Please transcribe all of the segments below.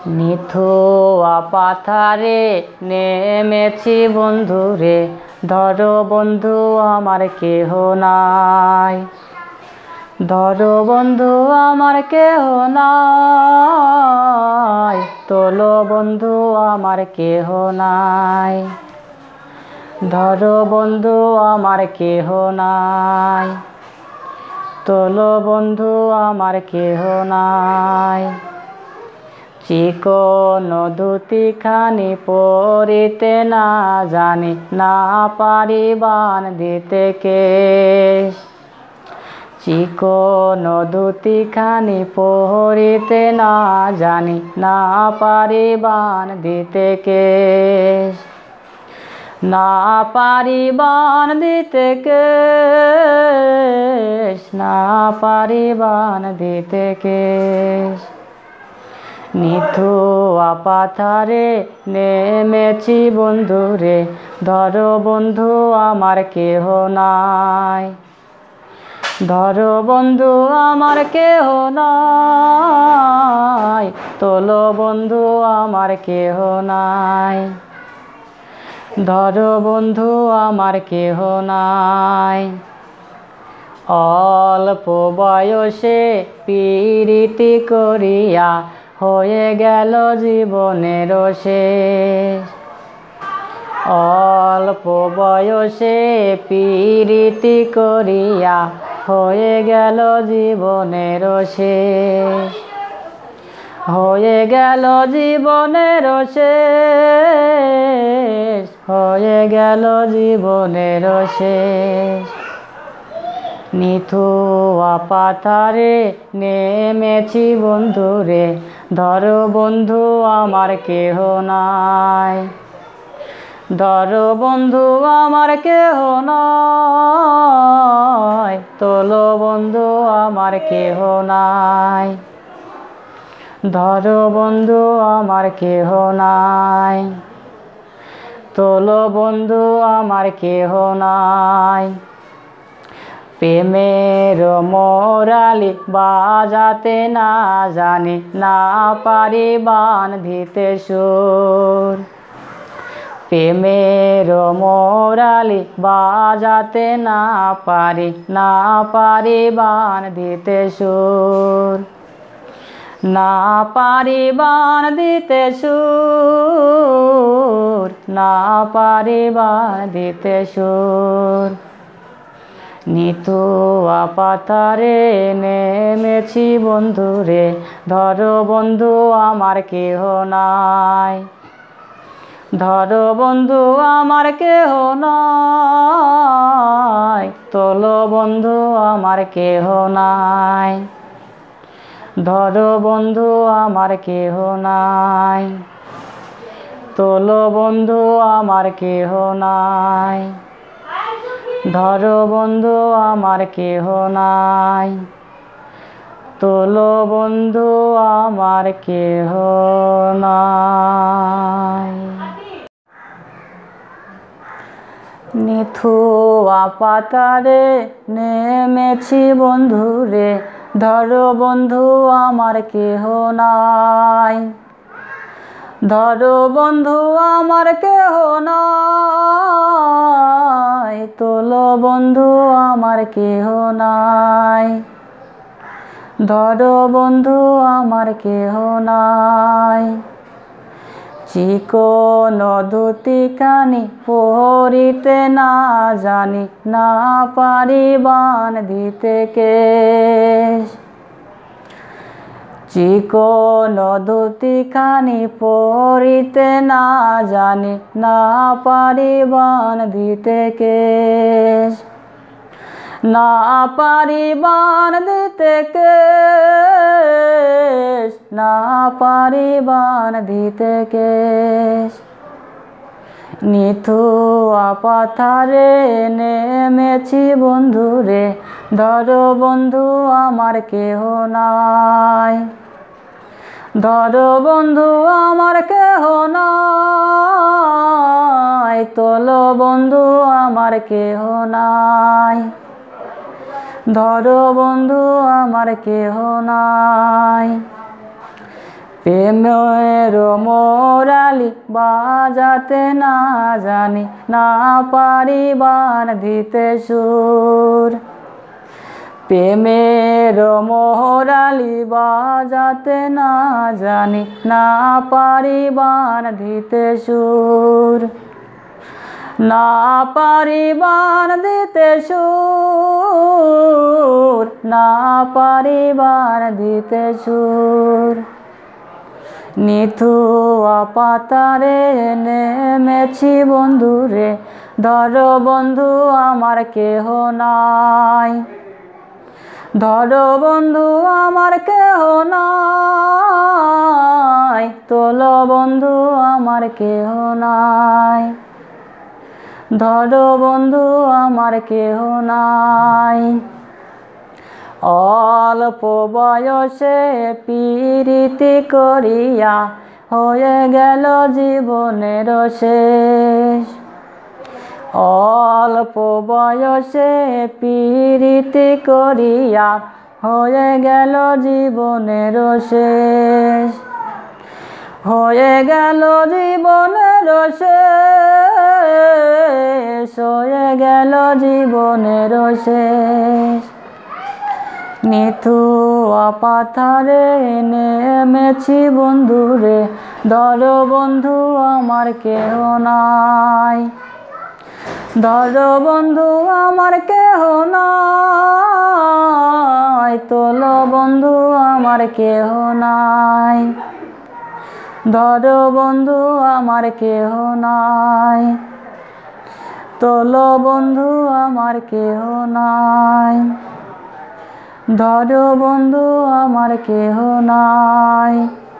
নিথুয়া পাথারে নেমেছি বন্ধুরে, ধরো বন্ধু আমার কেহ নাই। ধরো বন্ধু আমার কেহ নাই, তোলো বন্ধু আমার কেহ নাই। ধরো বন্ধু আমার কেহ নাই, তোলো বন্ধু আমার কেহ নাই। চিকন ধুতিখানি পরিতে না জানি, না পারি বান দিতে কেশ। চিকন ধুতিখানি পরিতে না জানি, না পারি বান দিতে কেশ। না পারি বান দিতে কেশ, না পারি বান দিতে কেশ। নিথুয়া পাথারে নেমেছি বন্ধুরে, ধরো বন্ধু আমার কেহ নাই। ধরো বন্ধু আমার কেহ নাই, তোলো বন্ধু আমার কেহ নাই। ধরো বন্ধু আমার কেহ নাই। অল্প বয়সে পীড়িতি করিয়া হয়ে গেল জীবনের শেষ। অল্প বয়সে পীড়িতি করিয়া হয়ে গেল জীবনের শেষ। হয়ে গেল জীবনের শেষ, হয়ে গেল জীবনের শেষ। নিথুয়া পাথারে নেমেছি বন্ধুরে, ধরো বন্ধু আমার কেহ নাই। ধরো বন্ধু আমার কেহ নাই, তোলো বন্ধু আমার কেহ নাই। ধরো বন্ধু আমার কেহ নাই, তোলো বন্ধু আমার কেহ নাই। প্রেমের মোরালি বাজাতে না জানি, না পারি বান দিতে সুর। প্রেমের মোরালি বাজাতে না পারি, না পারি বান দিতে সুর। না পারি বান দিতে সুর, না পারি বান দিতে সুর। নিথুয়া পাথারে নেমেছি বন্ধুরে, ধরো বন্ধু আমার কেহ নাই। ধরো বন্ধু আমার কেহ নাই, তোলো বন্ধু আমার কেহ নাই। ধরো বন্ধু আমার কেহ নাই, তোলো বন্ধু আমার কেহ নাই। ধরো বন্ধু আমার কেহ নাই, তোলো বন্ধু আমার কেহ নাই। নিথুয়া পাথারে নেমেছি বন্ধুরে, ধরো বন্ধু আমার কেহ নাই। ধরো বন্ধু আমার কেহ নাই, তোলো বন্ধু আমার কেহ নাই। ধরো বন্ধু আমার কেহ নাই। চিকন ধুতিখানি পরিতে না জানি, না পারি বান দিতে কেশ। চিকন ধুতিখানি পরিতে না জানি, না পারি বান দিতে কেশ। না পারি বান দিতে কেশ, না পারি বান দিতে কেশ। নিথুয়া পাথারে নেমেছি বন্ধুরে, ধরো বন্ধু আমার কেহ নাই। ধরো বন্ধু আমার কেহ নাই, তোলো বন্ধু আমার কেহ নাই। ধরো বন্ধু আমার কেহ নাই। প্রেমের মোরালি বাজাতে না জানি, না পারি বান দিতে সুর। প্রেমের মোরালি বাজাতে না জানি, না পারি বান দিতে সুর। না পারি বান দিতে সুর, না পারি বান দিতে সুর। নিথুয়া পাতারে নেমেছি বন্ধুরে, ধরো বন্ধু আমার কেহ নাই। ধরো বন্ধু আমার কেহ নাই, তোলো বন্ধু আমার কেহ নাই। ধরো বন্ধু আমার কেহ নাই। অল্প বয়সে পিরিতি করিয়া হয়ে গেল জীবনের শেষ। অল্প বয়সে পিরিতি করিয়া হয়ে গেল জীবনের শেষ। হয়ে গেল জীবনের শেষ, হয়ে গেল জীবনের শেষ। নিথুয়া পাথারে নেমেছি বন্ধুরে, ধরো বন্ধু আমার কেহ নাই। ধরো বন্ধু আমার কেহ নাই, তোলো বন্ধু আমার কেহ নাই। ধরো বন্ধু আমার কেহ নাই, তোলো বন্ধু আমার কেহ নাই। ধরো বন্ধু আমার কেহ নাই,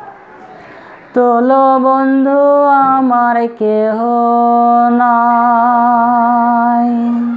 তোলো বন্ধু আমার কেহ নাই।